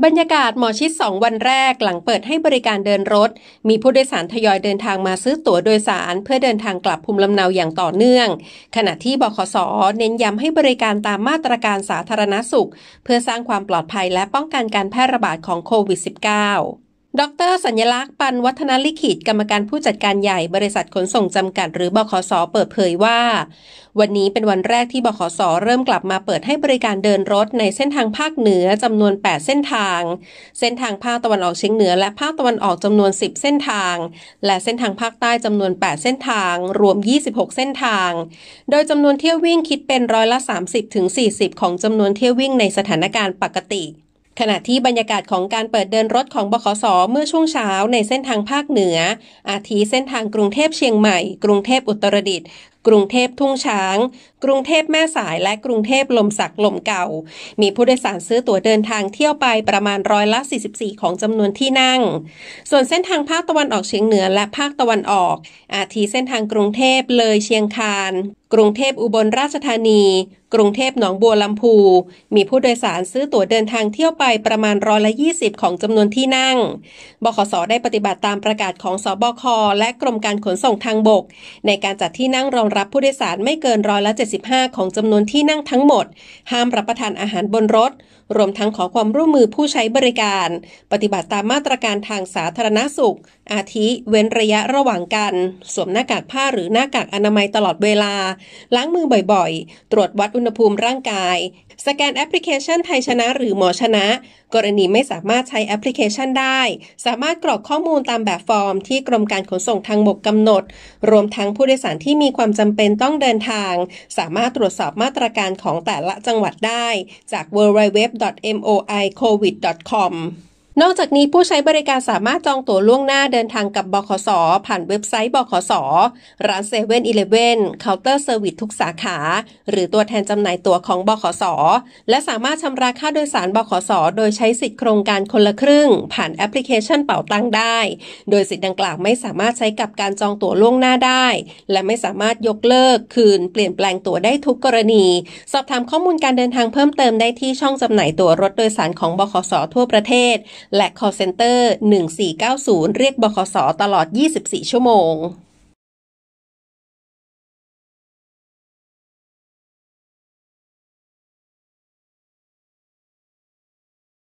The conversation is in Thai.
บรรยากาศหมอชิด2วันแรกหลังเปิดให้บริการเดินรถมีผู้โดยสารทยอยเดินทางมาซื้อตั๋วโดยสารเพื่อเดินทางกลับภูมิลำเนาอย่างต่อเนื่องขณะที่บขส.เน้นย้ำให้บริการตามมาตรการสาธารณสุขเพื่อสร้างความปลอดภัยและป้องกันการแพร่ระบาดของโควิด -19 ดร.สัญลักษณ์ปันวัฒนลิขิตกรรมการผู้จัดการใหญ่บริษัทขนส่งจำกัดหรือบขส.เปิดเผยว่าวันนี้เป็นวันแรกที่บขส.เริ่มกลับมาเปิดให้บริการเดินรถในเส้นทางภาคเหนือจำนวน8เส้นทางเส้นทางภาคตะวันออกเฉียงเหนือและภาคตะวันออกจำนวน10เส้นทางและเส้นทางภาคใต้จำนวน8เส้นทางรวม26เส้นทางโดยจำนวนเที่ยววิ่งคิดเป็น30-40%ของจำนวนเที่ยววิ่งในสถานการณ์ปกติขณะที่บรรยากาศของการเปิดเดินรถของบขส.เมื่อช่วงเช้าในเส้นทางภาคเหนืออาทิเส้นทางกรุงเทพเชียงใหม่กรุงเทพอุตรดิตถ์กรุงเทพทุ่งช้างกรุงเทพแม่สายและกรุงเทพลมสักลมเก่ามีผู้โดยสารซื้อตั๋วเดินทางเที่ยวไปประมาณ44%ของจำนวนที่นั่งส่วนเส้นทางภาคตะวันออกเฉียงเหนือและภาคตะวันออกอาทิเส้นทางกรุงเทพเลยเชียงคานกรุงเทพอุบลราชธานีกรุงเทพหนองบัวลำพูมีผู้โดยสารซื้อตั๋วเดินทางเที่ยวไปประมาณ20%ของจำนวนที่นั่งบขส.ได้ปฏิบัติตามประกาศของสบค.และกรมการขนส่งทางบกในการจัดที่นั่งรองรับผู้โดยสารไม่เกิน75%ของจำนวนที่นั่งทั้งหมดห้ามรับประทานอาหารบนรถรวมทั้งขอความร่วมมือผู้ใช้บริการปฏิบัติตามมาตรการทางสาธารณสุขอาทิเว้นระยะระหว่างกันสวมหน้ากากผ้าหรือหน้ากากอนามัยตลอดเวลาล้างมือบ่อยๆตรวจวัดอุณหภูมิร่างกายสแกนแอปพลิเคชันไทยชนะหรือหมอชนะกรณีไม่สามารถใช้แอปพลิเคชันได้สามารถกรอกข้อมูลตามแบบฟอร์มที่กรมการขนส่งทางบกกำหนดรวมทั้งผู้โดยสารที่มีความจำเป็นต้องเดินทางสามารถตรวจสอบมาตรการของแต่ละจังหวัดได้จาก www.moicovid.comนอกจากนี้ผู้ใช้บริการสามารถจองตั๋วล่วงหน้าเดินทางกับบขส.ผ่านเว็บไซต์บขส.ร้าน7-Elevenเคาน์เตอร์เซอร์วิสทุกสาขาหรือตัวแทนจำหน่ายตั๋วของบขส.และสามารถชำระค่าโดยสารบขส.โดยใช้สิทธิโครงการคนละครึ่งผ่านแอปพลิเคชันเป๋าตังค์ได้โดยสิทธิดังกล่าวไม่สามารถใช้กับการจองตั๋วล่วงหน้าได้และไม่สามารถยกเลิกคืนเปลี่ยนแปลงตั๋วได้ทุกกรณีสอบถามข้อมูลการเดินทางเพิ่มเติมได้ที่ช่องจำหน่ายตั๋วรถโดยสารของบขส.ทั่วประเทศและ call center 1490เรียกบขส.ตลอด24ชั่วโมง